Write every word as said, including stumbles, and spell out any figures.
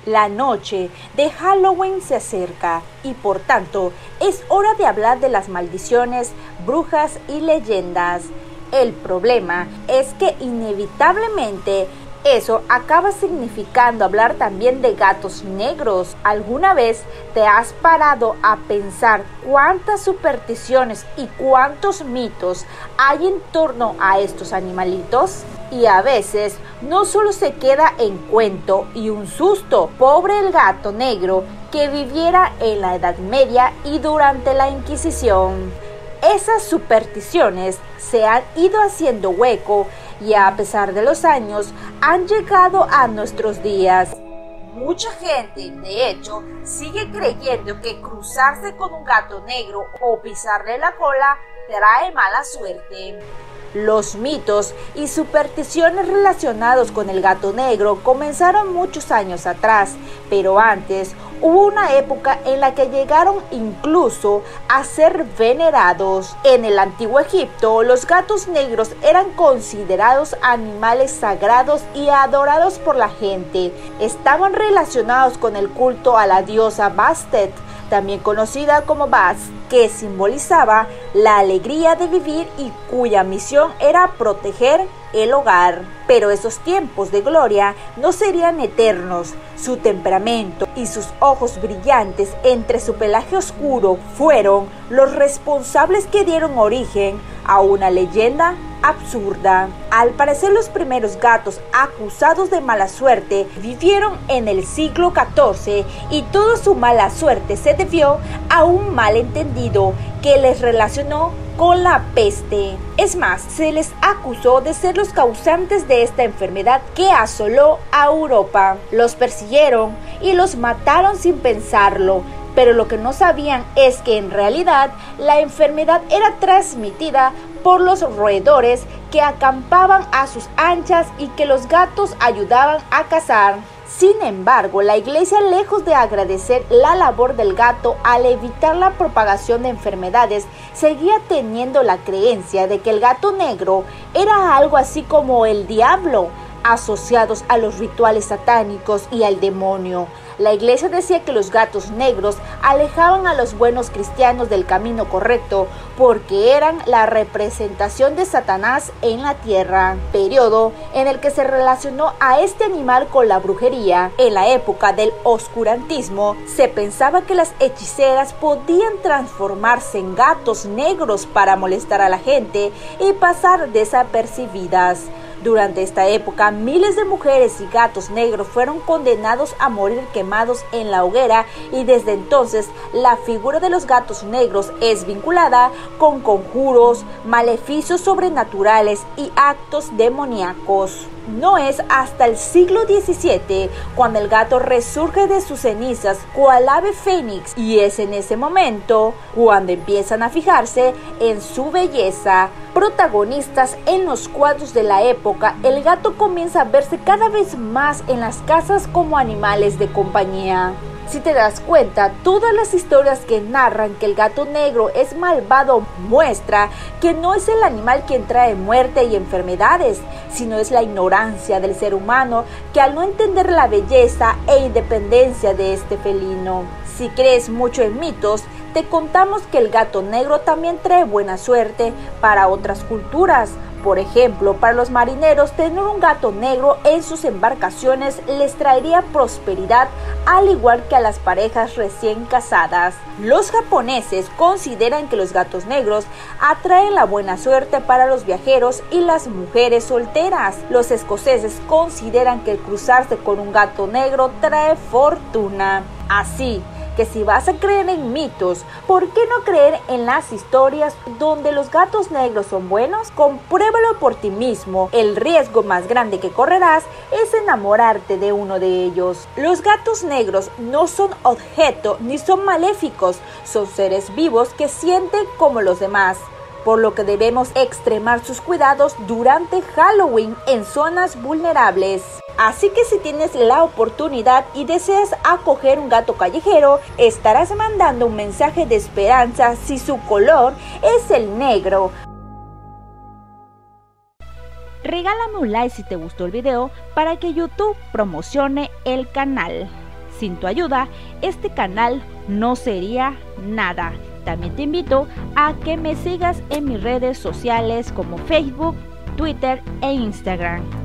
La noche de Halloween se acerca y por tanto es hora de hablar de las maldiciones, brujas y leyendas. El problema es que inevitablemente eso acaba significando hablar también de gatos negros. ¿Alguna vez te has parado a pensar cuántas supersticiones y cuántos mitos hay en torno a estos animalitos? Y a veces no solo se queda en cuento y un susto. Pobre el gato negro que viviera en la Edad Media y durante la Inquisición. Esas supersticiones se han ido haciendo hueco y a pesar de los años han llegado a nuestros días. Mucha gente, de hecho, sigue creyendo que cruzarse con un gato negro o pisarle la cola trae mala suerte. Los mitos y supersticiones relacionados con el gato negro comenzaron muchos años atrás, pero antes hubo una época en la que llegaron incluso a ser venerados. En el antiguo Egipto, los gatos negros eran considerados animales sagrados y adorados por la gente. Estaban relacionados con el culto a la diosa Bastet, también conocida como Bast, que simbolizaba la alegría de vivir y cuya misión era proteger el hogar. Pero esos tiempos de gloria no serían eternos. Su temperamento y sus ojos brillantes entre su pelaje oscuro fueron los responsables que dieron origen a una leyenda absurda. Al parecer, los primeros gatos acusados de mala suerte vivieron en el siglo catorce y toda su mala suerte se debió a un malentendido que les relacionó con la peste. Es más, se les acusó de ser los causantes de esta enfermedad que asoló a Europa. Los persiguieron y los mataron sin pensarlo. Pero lo que no sabían es que en realidad la enfermedad era transmitida por los roedores que acampaban a sus anchas y que los gatos ayudaban a cazar. Sin embargo, la iglesia, lejos de agradecer la labor del gato al evitar la propagación de enfermedades, seguía teniendo la creencia de que el gato negro era algo así como el diablo, asociados a los rituales satánicos y al demonio. La iglesia decía que los gatos negros alejaban a los buenos cristianos del camino correcto porque eran la representación de Satanás en la tierra, periodo en el que se relacionó a este animal con la brujería. En la época del oscurantismo se pensaba que las hechiceras podían transformarse en gatos negros para molestar a la gente y pasar desapercibidas. Durante esta época, miles de mujeres y gatos negros fueron condenados a morir quemados en la hoguera y desde entonces la figura de los gatos negros es vinculada con conjuros, maleficios sobrenaturales y actos demoníacos. No es hasta el siglo diecisiete cuando el gato resurge de sus cenizas cual ave fénix y es en ese momento cuando empiezan a fijarse en su belleza. Protagonistas en los cuadros de la época, el gato comienza a verse cada vez más en las casas como animales de compañía. Si te das cuenta, todas las historias que narran que el gato negro es malvado muestra que no es el animal quien trae muerte y enfermedades, sino es la ignorancia del ser humano que al no entender la belleza e independencia de este felino. Si crees mucho en mitos, te contamos que el gato negro también trae buena suerte para otras culturas. Por ejemplo, para los marineros, tener un gato negro en sus embarcaciones les traería prosperidad, al igual que a las parejas recién casadas. Los japoneses consideran que los gatos negros atraen la buena suerte para los viajeros y las mujeres solteras. Los escoceses consideran que cruzarse con un gato negro trae fortuna. Así que si vas a creer en mitos, ¿por qué no creer en las historias donde los gatos negros son buenos? Compruébalo por ti mismo. El riesgo más grande que correrás es enamorarte de uno de ellos. Los gatos negros no son objeto ni son maléficos, son seres vivos que sienten como los demás, por lo que debemos extremar sus cuidados durante Halloween en zonas vulnerables. Así que si tienes la oportunidad y deseas acoger un gato callejero, estarás mandando un mensaje de esperanza si su color es el negro. Regálame un like si te gustó el video para que YouTube promocione el canal. Sin tu ayuda, este canal no sería nada. También te invito a que me sigas en mis redes sociales como Facebook, Twitter e Instagram.